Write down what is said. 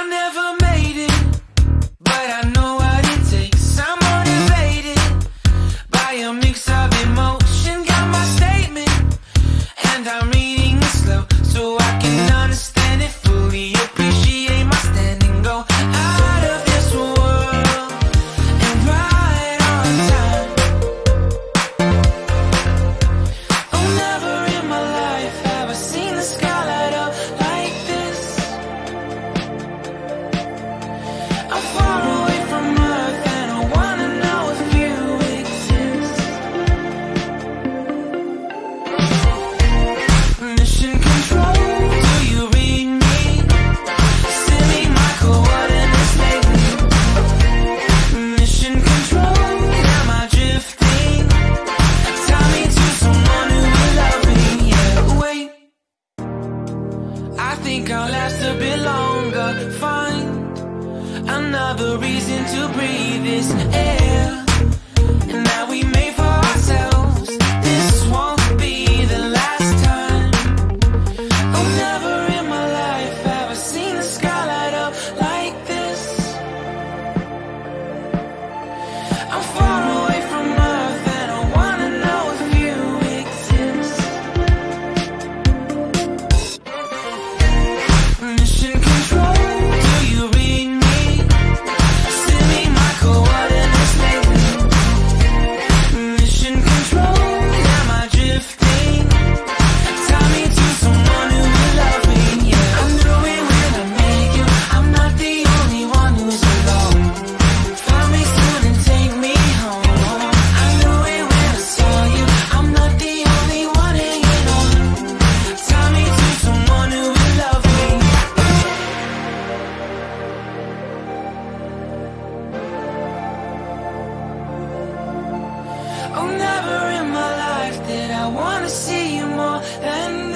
never made it, but I know what it takes. I'm motivated by a mix of emotion. Got my statement, and I'm reading it slow so I can understand it fully. Appreciate my standing, go out of this world and right on time. Oh, never in my life have I seen the sky light up like this. I'm far away from Earth and I wanna know if you exist. Mission control, do you read me? Send me my coordinates lately. Mission control, am I drifting? Tie me to someone who will love me. Yeah, wait, I think I'll last a bit longer. Find another reason to breathe this air, and that we made for ourselves. This won't be the last time. Oh, never in my life have I seen the sky light up like this. I'm far away from Earth and I wanna know if you exist. Mission control, do you read me? Send me my coordinates lately. Mission control, am I drifting? Tie me to someone who will love me. Yeah, I knew it when I met you. I'm not the only one who's alone. Find me soon and take me home. I knew it when I saw you. I'm not the only one hanging on. Tie me to someone who will love me. Oh, never in my life did I wanna see you more than